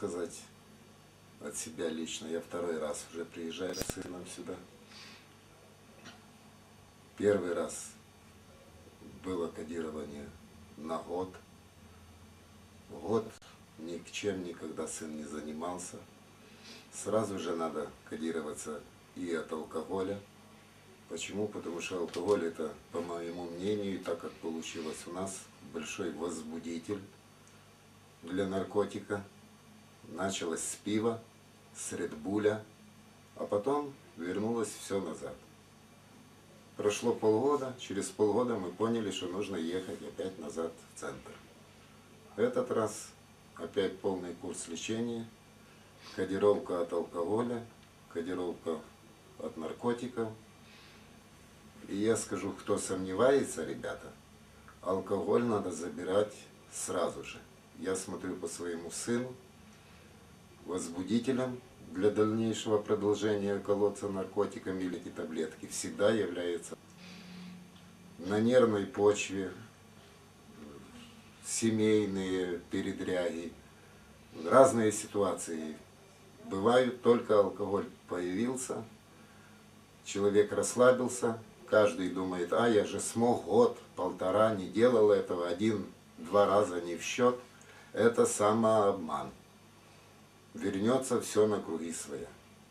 сказать от себя лично. Я второй раз уже приезжаю с сыном сюда. Первый раз было кодирование на год. Год ничем никогда сын не занимался. Сразу же надо кодироваться и от алкоголя. Почему? Потому что алкоголь это, по моему мнению, и так как получилось у нас, большой возбудитель для наркотика. Началось с пива, с редбуля, а потом вернулось все назад. Прошло полгода, через полгода мы поняли, что нужно ехать опять назад в центр. В этот раз опять полный курс лечения, кодировка от алкоголя, кодировка от наркотиков. И я скажу, кто сомневается, ребята, алкоголь надо забирать сразу же. Я смотрю по своему сыну, возбудителем для дальнейшего продолжения колоться наркотиками или эти таблетки всегда является на нервной почве, семейные передряги, разные ситуации. Бывают, только алкоголь появился, человек расслабился, каждый думает, а я же смог год, полтора, не делал этого, один-два раза не в счет. Это самообман. Вернется все на круги своя.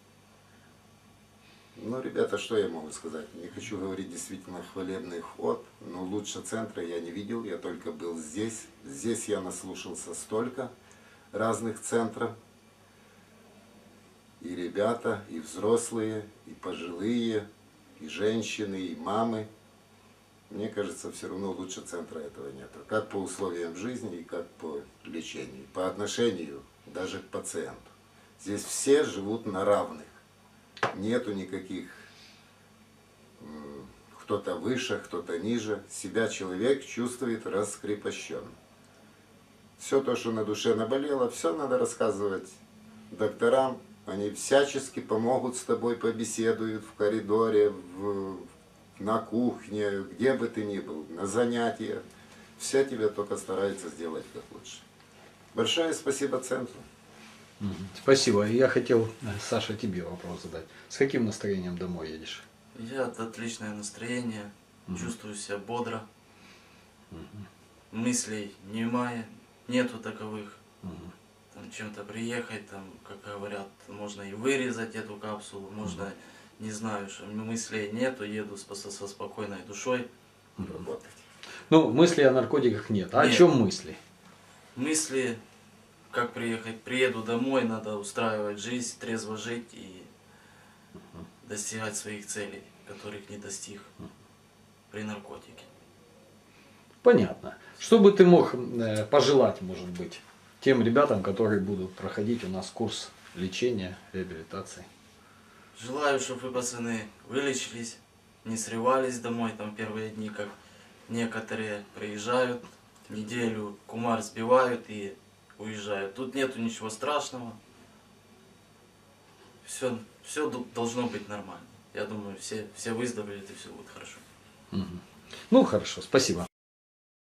Ну, ребята, что я могу сказать? Не хочу говорить действительно хвалебный ход, но лучше центра я не видел, я только был здесь. Здесь я наслушался столько разных центров. И ребята, и взрослые, и пожилые, и женщины, и мамы. Мне кажется, все равно лучше центра этого нет. Как по условиям жизни и как по лечению. По отношению даже к пациенту. Здесь все живут на равных. Нету никаких кто-то выше, кто-то ниже. Себя человек чувствует раскрепощенно. Все то, что на душе наболело, все надо рассказывать докторам. Они всячески помогут с тобой, побеседуют в коридоре, на кухне, где бы ты ни был, на занятиях. Все тебя только стараются сделать как лучше. Большое спасибо центру. Спасибо. Я хотел, Саша, тебе вопрос задать. С каким настроением домой едешь? Я отличное настроение, чувствую себя бодро, мыслей немає, нету таковых. Там чем-то приехать, там, как говорят, можно и вырезать эту капсулу, можно, не знаю, что мыслей нету, еду со спокойной душой работать. Ну, мыслей о наркотиках нет. А Нет. о чем мысли? Мысли, как приехать, приеду домой, надо устраивать жизнь, трезво жить и достигать своих целей, которых не достиг при наркотике. Понятно. Что бы ты мог пожелать, может быть, тем ребятам, которые будут проходить у нас курс лечения, реабилитации? Желаю, чтобы вы, пацаны, вылечились, не срывались домой там первые дни, как некоторые приезжают, неделю кумар сбивают и уезжают. Тут нету ничего страшного. Все должно быть нормально. Я думаю, все выздоровеют и все будет хорошо. Ну, хорошо, спасибо.